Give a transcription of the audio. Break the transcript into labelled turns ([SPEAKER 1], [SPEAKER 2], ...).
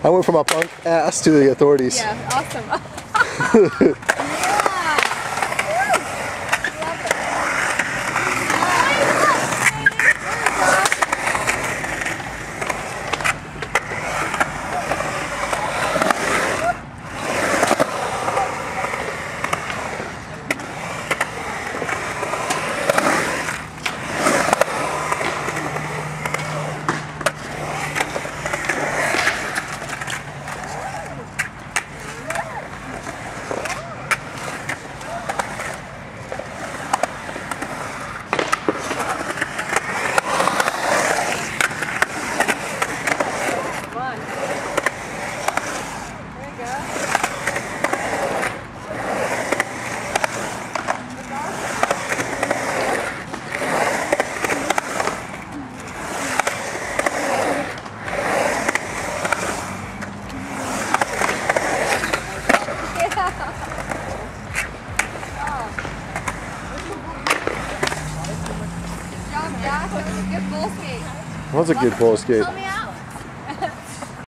[SPEAKER 1] I went from a punk ass to the authorities.
[SPEAKER 2] Yeah, awesome.
[SPEAKER 1] That was a good bull skate.
[SPEAKER 2] Help me out.